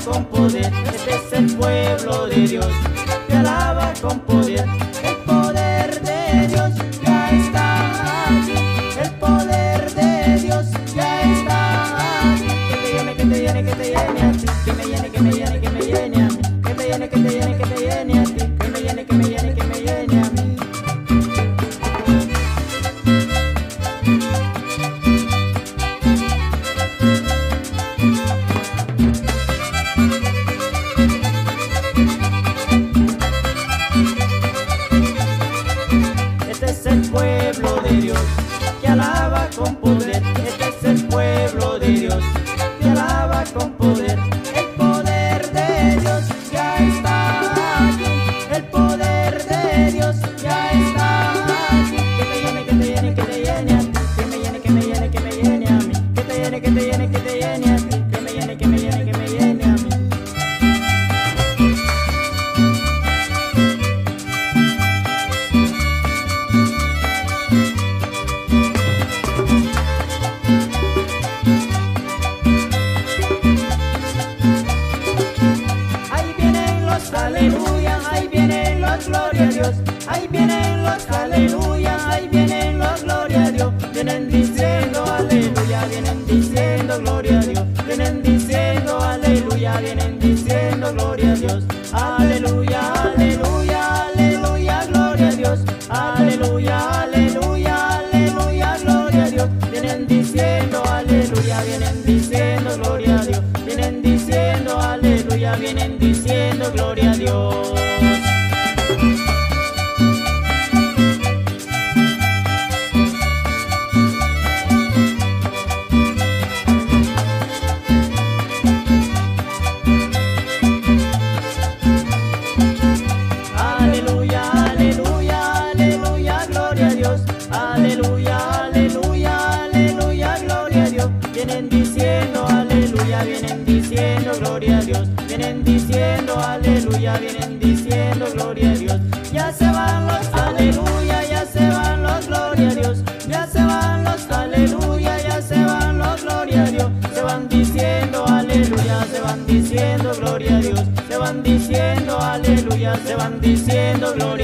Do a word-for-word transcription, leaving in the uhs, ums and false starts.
con poder. Este es el pueblo de Dios que alaba con poder. El poder de Dios ya está aquí. El poder de Dios ya está aquí. Que te llene, que te llene, que te llene a ti. Que me llene, que me llene, que me llene a mí. Que te llene, que te llene, que te llene a ti. Que me llene, que me llene, que me llene a mí. Este es el pueblo de Dios que alaba con poder. Este es el pueblo de Dios que alaba con poder. El poder de Dios ya está aquí. El poder de Dios ya está aquí. Que te llene, que te llene, que te llene a ti. Que me llene, que me llene, que me llene a mí. Que te llene, que te llene, que te llene a ti. Que me llene, que me llene, que me llene a mí. Aleluya, ahí vienen los gloria a Dios. Ahí vienen los aleluya, ahí vienen los gloria a Dios. Vienen diciendo aleluya, vienen diciendo gloria a Dios. Vienen diciendo aleluya, vienen diciendo gloria a Dios. Aleluya, aleluya, aleluya, gloria a Dios. Aleluya, aleluya, aleluya, gloria a Dios. Vienen diciendo aleluya, vienen diciendo gloria a Dios. Vienen diciendo aleluya, vienen diciendo gloria a Dios. Aleluya, aleluya, aleluya, gloria a Dios. Aleluya, aleluya, aleluya, gloria a Dios. Vienen diciendo aleluya, vienen diciendo gloria a Dios. Vienen diciendo aleluya, vienen diciendo gloria a Dios. Ya se van los aleluya, ya se van los gloria a Dios. Ya se van los aleluya, ya se van los gloria a Dios. Se van diciendo aleluya, se van diciendo gloria a Dios. Se van diciendo aleluya, se van diciendo gloria a Dios.